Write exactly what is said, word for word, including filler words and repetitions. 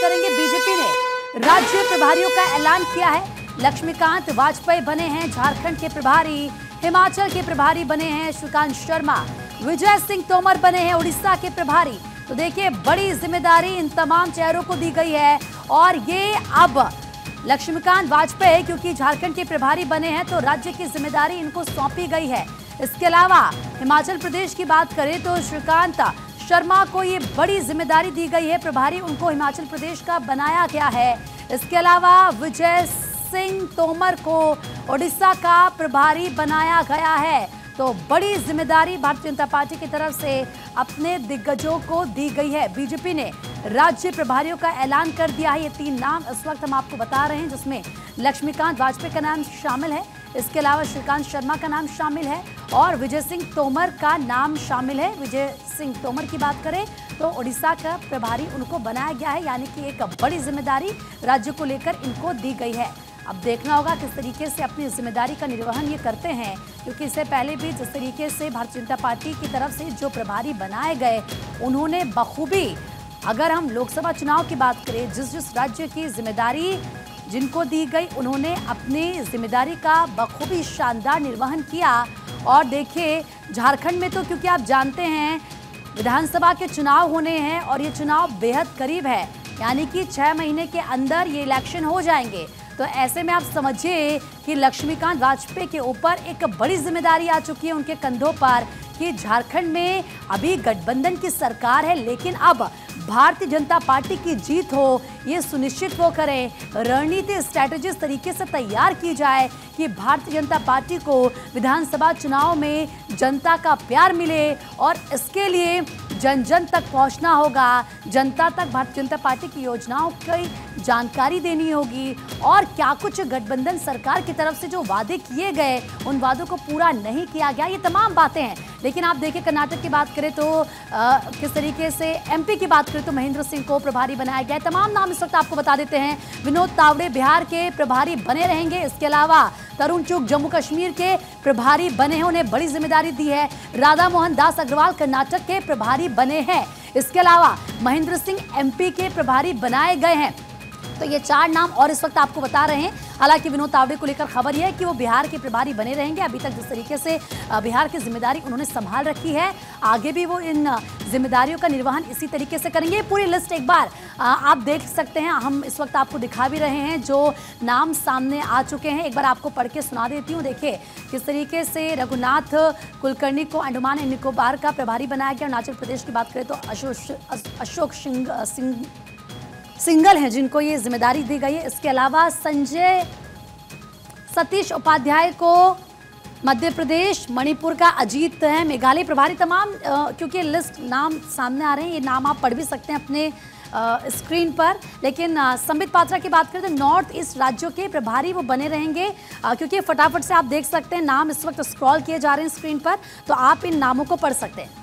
करेंगे। बीजेपी ने राज्य प्रभारियों का ऐलान किया है। लक्ष्मीकांत वाजपेयी बने हैं झारखंड के प्रभारी, हिमाचल के प्रभारी बने हैं श्रीकांत शर्मा, विजय सिंह तोमर बने हैं उड़ीसा के प्रभारी। तो देखिए, बड़ी जिम्मेदारी इन तमाम चेहरों को दी गई है और ये अब लक्ष्मीकांत वाजपेयी क्योंकि झारखंड के प्रभारी बने हैं तो राज्य की जिम्मेदारी इनको सौंपी गई है। इसके अलावा हिमाचल प्रदेश की बात करें तो श्रीकांत शर्मा को ये बड़ी जिम्मेदारी दी गई है, प्रभारी उनको हिमाचल प्रदेश का बनाया गया है। इसके अलावा विजय सिंह तोमर को ओडिशा का प्रभारी बनाया गया है। तो बड़ी जिम्मेदारी भारतीय जनता पार्टी की तरफ से अपने दिग्गजों को दी गई है। बीजेपी ने राज्य प्रभारियों का ऐलान कर दिया है। ये तीन नाम इस वक्त हम आपको बता रहे हैं, जिसमें लक्ष्मीकांत वाजपेयी का नाम शामिल है, इसके अलावा श्रीकांत शर्मा का नाम शामिल है और विजय सिंह तोमर का नाम शामिल है। विजय सिंह तोमर की बात करें तो उड़ीसा का प्रभारी उनको बनाया गया है, यानी कि एक बड़ी जिम्मेदारी राज्य को लेकर इनको दी गई है। अब देखना होगा किस तरीके से अपनी जिम्मेदारी का निर्वहन ये करते हैं, क्योंकि इससे पहले भी जिस तरीके से भारतीय जनता पार्टी की तरफ से जो प्रभारी बनाए गए उन्होंने बखूबी, अगर हम लोकसभा चुनाव की बात करें, जिस जिस राज्य की जिम्मेदारी जिनको दी गई उन्होंने अपनी जिम्मेदारी का बखूबी शानदार निर्वहन किया। और देखिए, झारखंड में तो क्योंकि आप जानते हैं विधानसभा के चुनाव होने हैं और ये चुनाव बेहद करीब है, यानी कि छह महीने के अंदर ये इलेक्शन हो जाएंगे। तो ऐसे में आप समझिए कि लक्ष्मीकांत वाजपेयी के ऊपर एक बड़ी जिम्मेदारी आ चुकी है उनके कंधों पर कि झारखंड में अभी गठबंधन की सरकार है, लेकिन अब भारतीय जनता पार्टी की जीत हो ये सुनिश्चित वो करें। रणनीति स्ट्रैटेजी इस तरीके से तैयार की जाए कि भारतीय जनता पार्टी को विधानसभा चुनाव में जनता का प्यार मिले और इसके लिए जन जन तक पहुंचना होगा, जनता तक भारतीय जनता पार्टी की योजनाओं की जानकारी देनी होगी और क्या कुछ गठबंधन सरकार की तरफ से जो वादे किए गए उन वादों को पूरा नहीं किया गया, ये तमाम बातें हैं। लेकिन आप देखिए, कर्नाटक की बात करें तो आ, किस तरीके से, एमपी की बात करें तो महेंद्र सिंह को प्रभारी बनाया गया है। तमाम नाम इस वक्त आपको बता देते हैं। विनोद तावड़े बिहार के प्रभारी बने रहेंगे, इसके अलावा तरुण चुग जम्मू कश्मीर के प्रभारी बने हैं, उन्हें बड़ी जिम्मेदारी दी है। राधा मोहन दास अग्रवाल कर्नाटक के प्रभारी बने हैं, इसके अलावा महेंद्र सिंह एमपी के प्रभारी बनाए गए हैं। तो ये चार नाम और इस वक्त आपको बता रहे हैं। हालांकि विनोद तावड़े को लेकर खबर यह है कि वो बिहार के प्रभारी बने रहेंगे। अभी तक जिस तरीके से बिहार की जिम्मेदारी उन्होंने संभाल रखी है, आगे भी वो इन जिम्मेदारियों का निर्वहन इसी तरीके से करेंगे। पूरी लिस्ट एक बार आप देख सकते हैं, हम इस वक्त आपको दिखा भी रहे हैं जो नाम सामने आ चुके हैं। एक बार आपको पढ़ के सुना देती हूँ। देखिए किस तरीके से रघुनाथ कुलकर्णी को अंडमान एंड निकोबार का प्रभारी बनाया गया। अरुणाचल प्रदेश की बात करें तो अशोक अशोक सिंह सिंह सिंगल हैं जिनको ये जिम्मेदारी दी गई है। इसके अलावा संजय सतीश उपाध्याय को मध्य प्रदेश, मणिपुर का अजीत है मेघालय प्रभारी। तमाम क्योंकि लिस्ट नाम सामने आ रहे हैं, ये नाम आप पढ़ भी सकते हैं अपने आ, स्क्रीन पर। लेकिन आ, संबित पात्रा की बात करें तो नॉर्थ ईस्ट राज्यों के प्रभारी वो बने रहेंगे, आ, क्योंकि फटाफट से आप देख सकते हैं नाम इस वक्त स्क्रॉल किए जा रहे हैं स्क्रीन पर, तो आप इन नामों को पढ़ सकते हैं।